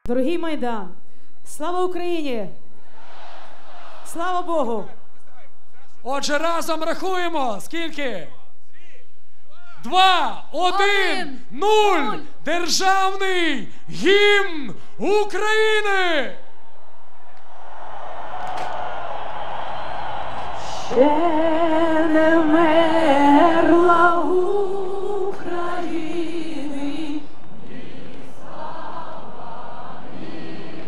Дорогий Майдан, слава Україні! Слава Богу! Отже, разом рахуємо. Скільки? 2, 1, 0. Державний гімн України! Ще не вмерла України, ні слава, ні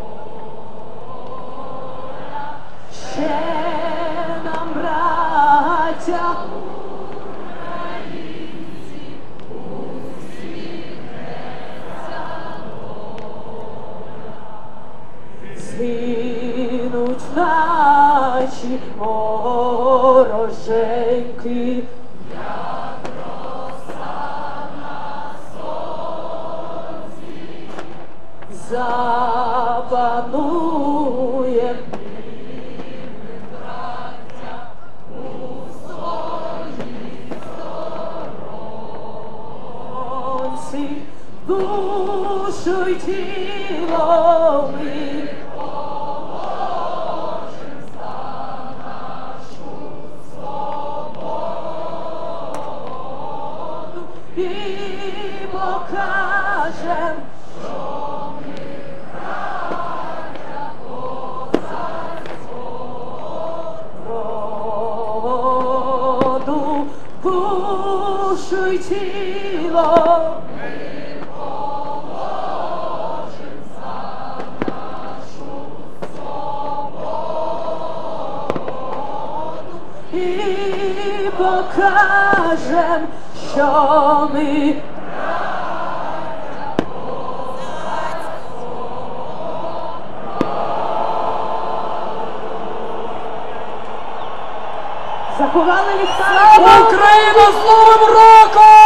воля. Ще нам, браття українці, усміхнеться доля. Згинуть наші вороженьки, як роса на сонці, запануєм ми, браття, у своїй сторонці, душу й тіло ми і покажем, що ми браття козацького роду, душу й тіло ми положим за нашу свободу і покажем, що ми браття козацького роду. Заховали ліхтарики. Україна з Новим роком!